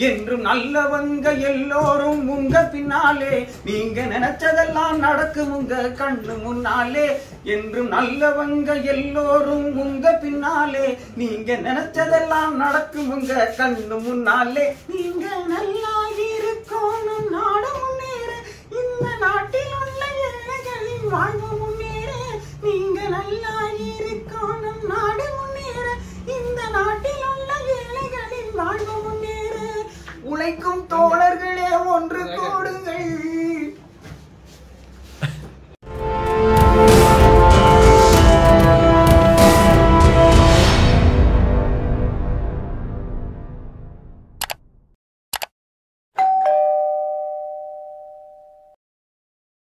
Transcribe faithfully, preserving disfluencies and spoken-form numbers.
என்றும் நல்லவங்க எல்லோரும் உங்க பின்னாலே, நீங்க நினைச்சதெல்லாம் நடக்கும் உங்க கண்ணு முன்னாலே. என்றும் நல்லவங்க எல்லோரும் உங்க பின்னாலே, நீங்க நினைச்சதெல்லாம் நடக்கும் உங்க கண்ணு முன்னாலே. நீங்க நல்லா இருக்கணும் நாடு முன்னேற, இந்த நாட்டில் உள்ள ஏழைகளின் வாழ்வு முன்னேற. நீங்க நல்லா இருக்கணும் நாடு முன்னேற, இந்த நாட்டில் உள்ள ஏழைகளின் வாழ்வு முன்னேற. உழைக்கும் தோழ